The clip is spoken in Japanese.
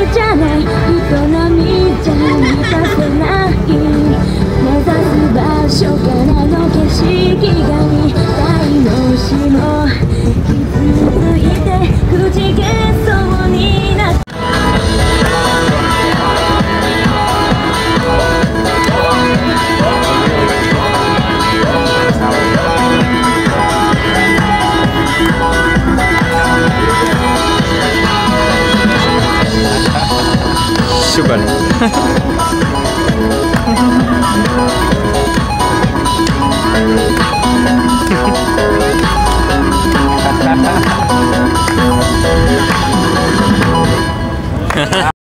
じゃない人並みじゃ満たせない、目指す場所からの景色が見たいのしも傷ついてくじけそうになって syukur